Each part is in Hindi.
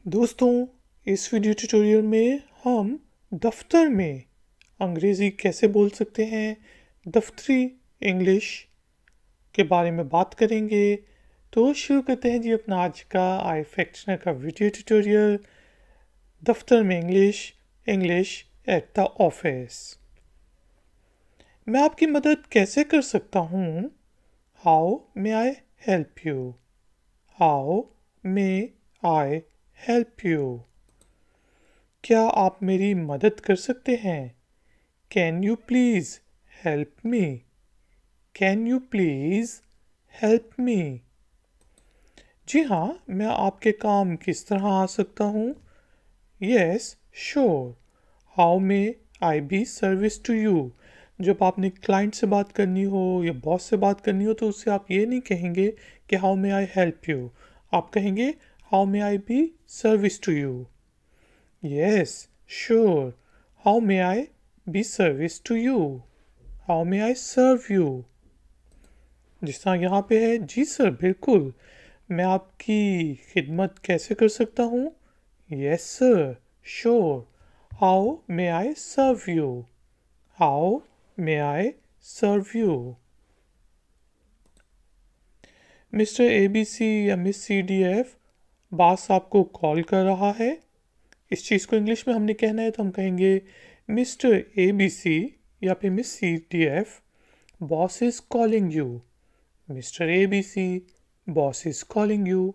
दोस्तों, इस वीडियो ट्यूटोरियल में हम दफ्तर में अंग्रेज़ी कैसे बोल सकते हैं, दफ्तरी इंग्लिश के बारे में बात करेंगे। तो शुरू करते हैं जी अपना आज का आई फैक्शनर का वीडियो ट्यूटोरियल, दफ्तर में English, English at the office. मैं आपकी मदद कैसे कर सकता हूँ? How may I help you? How may I help you? क्या आप मेरी मदद कर सकते हैं? Can you please help me? Can you please help me? जी हाँ, मैं आपके काम किस तरह आ सकता हूँ? Yes, sure. How may I be service to you? जब आपने क्लाइंट से बात करनी हो या बॉस से बात करनी हो तो उससे आप ये नहीं कहेंगे कि how may I help you, आप कहेंगे how may I be service to you. Yes, sure. How may I be service to you? How may I serve you? जिस तरह यहाँ पे है, जी सर, बिल्कुल, मैं आपकी खिदमत कैसे कर सकता हूँ? Yes sir, sure. How may I serve you? How may I serve you? Mister ABC या मिस CDF, बॉस आपको कॉल कर रहा है। इस चीज़ को इंग्लिश में हमने कहना है तो हम कहेंगे मिस्टर ABC या फिर miss CDF, boss is calling you. Mister ABC, boss is calling you.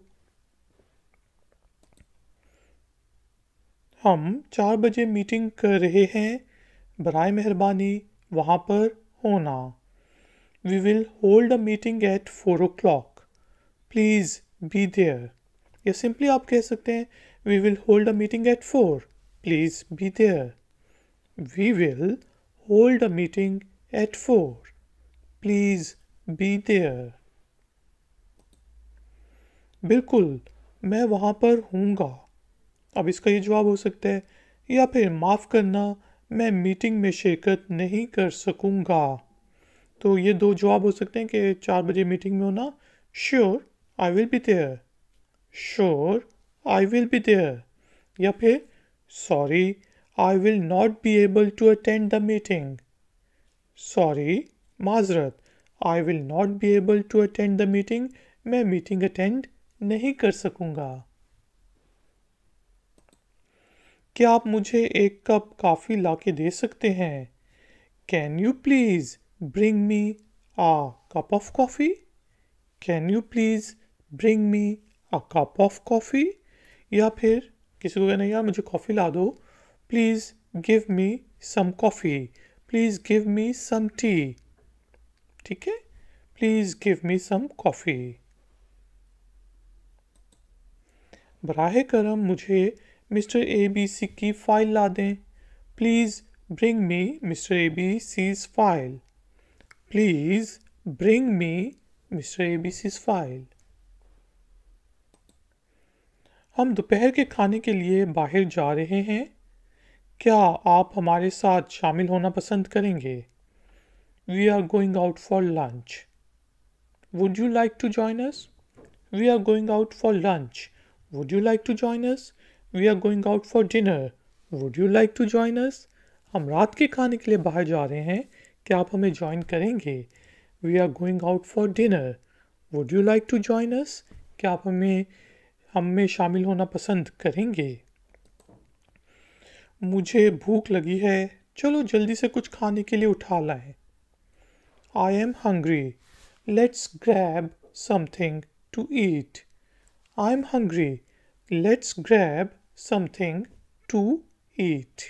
हम 4 बजे मीटिंग कर रहे हैं, बराए मेहरबानी वहाँ पर होना। We will hold a meeting at 4 o'clock. Please be there. या सिंपली आप कह सकते हैं We will hold a meeting at 4. Please be there. We will hold a meeting at 4. Please be there. बिल्कुल, मैं वहाँ पर हूँगा। अब इसका ये जवाब हो सकता है या फिर माफ़ करना, मैं मीटिंग में शिरकत नहीं कर सकूँगा। तो ये दो जवाब हो सकते हैं कि 4 बजे मीटिंग में होना, sure I will be there, sure I will be there, या फिर sorry I will not be able to attend the meeting. Sorry, माजरत, I will not be able to attend the meeting, मैं मीटिंग अटेंड नहीं कर सकूँगा। क्या आप मुझे एक कप कॉफ़ी ला के दे सकते हैं? Can you please bring me a cup of coffee? Can you please bring me a cup of coffee? या फिर किसी को कहना यार मुझे कॉफ़ी ला दो, please give me some coffee, please give me some tea. ठीक है, please give me some coffee. बराह करम मुझे मिस्टर ABC की फ़ाइल ला दें। Please bring me mister ABC's file. Please bring me Mr. ABC's file. हम दोपहर के खाने के लिए बाहर जा रहे हैं। क्या आप हमारे साथ शामिल होना पसंद करेंगे? We are going out for lunch. Would you like to join us? We are going out for lunch. Would you like to join us? We are going out for dinner. Would you like to join us? हम रात के खाने के लिए बाहर जा रहे हैं, क्या आप हमें ज्वाइन करेंगे? We are going out for dinner. Would you like to join us? क्या आप हमें शामिल होना पसंद करेंगे? मुझे भूख लगी है, चलो जल्दी से कुछ खाने के लिए उठा लाएं। I am hungry. Let's grab something to eat. I am hungry. Let's grab something to eat.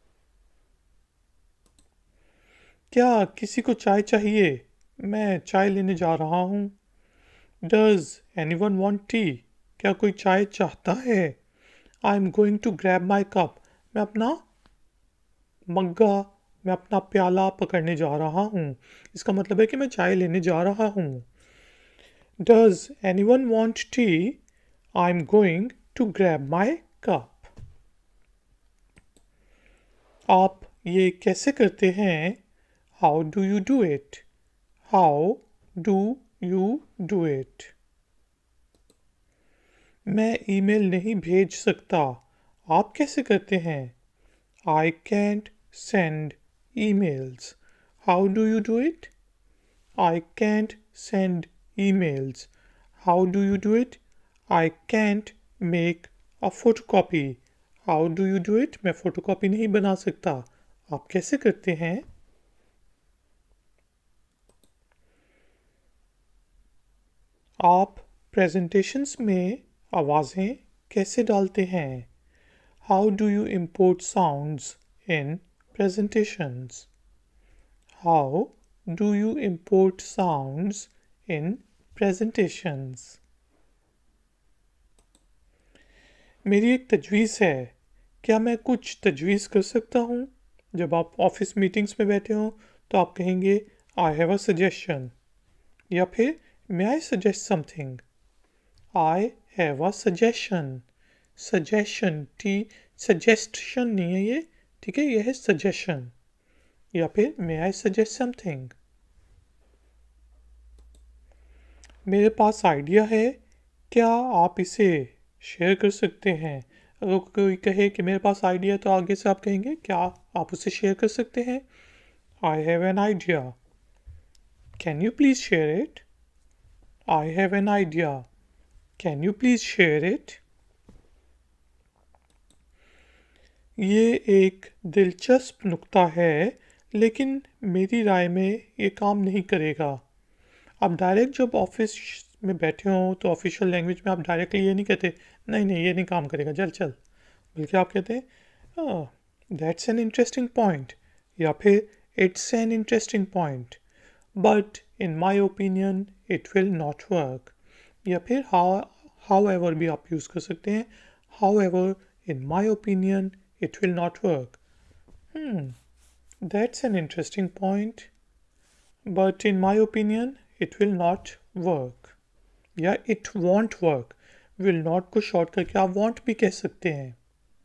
क्या किसी को चाय चाहिए? मैं चाय लेने जा रहा हूँ। Does anyone want tea? क्या कोई चाय चाहता है? I am going to grab my cup. मैं अपना प्याला पकड़ने जा रहा हूँ। इसका मतलब है कि मैं चाय लेने जा रहा हूँ। Does anyone want tea? I am going to grab my cup. आप ये कैसे करते हैं? How do you do it? How do you do it? मैं ईमेल नहीं भेज सकता, आप कैसे करते हैं? I can't send emails. How do you do it? I can't send emails. How do you do it? I can't make a photocopy. How do you do it? मैं photocopy नहीं बना सकता, आप कैसे करते हैं? आप presentations में आवाज़ें कैसे डालते हैं? How do you import sounds in presentations? How do you import sounds in presentations? मेरी एक तजवीज़ है, क्या मैं कुछ तजवीज़ कर सकता हूँ? जब आप ऑफिस मीटिंग्स में बैठे हों तो आप कहेंगे I have a suggestion, या फिर May I suggest something? I have a suggestion. Suggestion suggestion नहीं है ये, ठीक है, ये है suggestion. या फिर May I suggest something? मेरे पास आइडिया है, क्या आप इसे शेयर कर सकते हैं? अगर कोई कहे कि मेरे पास आइडिया, तो आगे से आप कहेंगे क्या आप उसे शेयर कर सकते हैं? I have an idea. Can you please share it? I have an idea. Can you please share it? ये एक दिलचस्प नुक्ता है, लेकिन मेरी राय में ये काम नहीं करेगा। आप डायरेक्ट जब ऑफिस में बैठे हों तो ऑफिशियल लैंग्वेज में आप डायरेक्टली ये नहीं कहते नहीं ये नहीं काम करेगा, चल, बल्कि आप कहते हैं दैट्स एन इंटरेस्टिंग पॉइंट, या फिर it's an interesting point, but in my opinion it will not work, या फिर however भी आप यूज़ कर सकते हैं, however in my opinion it will not work. That's an interesting point, but in my opinion it will not work, या it won't work. will not को शॉर्ट करके आप won't भी कह सकते हैं।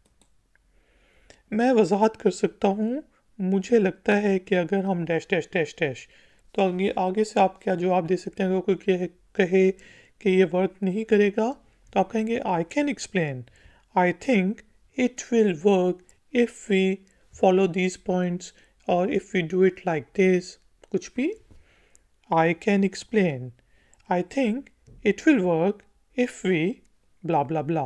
मैं वजाहत कर सकता हूँ, मुझे लगता है कि अगर हम डैश डैश डैश डैश, तो आगे से आप क्या जवाब दे सकते हैं? अगर कोई कहे कि ये वर्क नहीं करेगा, तो आप कहेंगे I can explain, I think it will work if we follow these points, और if we do it like this, कुछ भी। I can explain, I think it will work if we blah blah blah.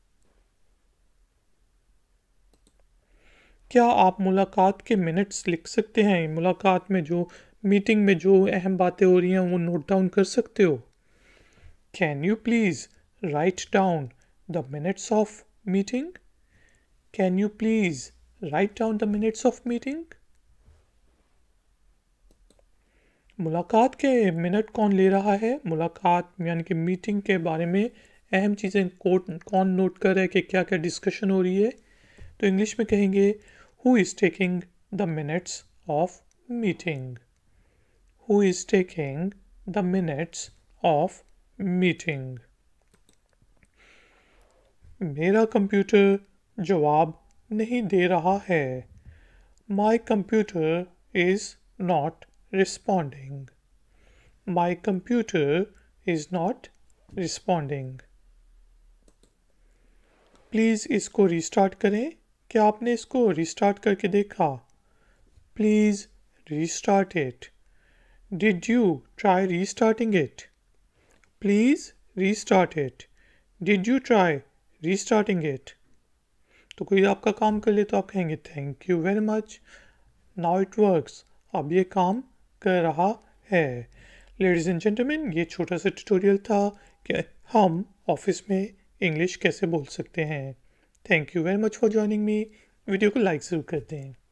क्या आप मुलाकात के मिनट्स लिख सकते हैं? मुलाकात में जो मीटिंग में जो अहम बातें हो रही हैं वो नोट डाउन कर सकते हो? Can you please write down the minutes of meeting? Can you please write down the minutes of meeting? मुलाकात के मिनट कौन ले रहा है? मुलाकात यानी कि मीटिंग के बारे में अहम चीज़ें कौन नोट कर रहा है कि क्या क्या डिस्कशन हो रही है? तो इंग्लिश में कहेंगे Who is taking the minutes of meeting? Who is taking the minutes of meeting? मेरा कंप्यूटर जवाब नहीं दे रहा है। My computer is not responding. My computer is not responding. Please इसको रीस्टार्ट करें। क्या आपने इसको रीस्टार्ट करके देखा? Please restart it. Did you try restarting it? Please restart it. Did you try restarting it? तो कोई आपका काम कर ले तो आप कहेंगे thank you very much, now it works, अब ये काम कर रहा है। लेडीज़ एंड जेंटलमैन, ये छोटा सा ट्यूटोरियल था कि हम ऑफिस में इंग्लिश कैसे बोल सकते हैं। Thank you very much for joining me. Video को लाइक ज़रूर करते हैं।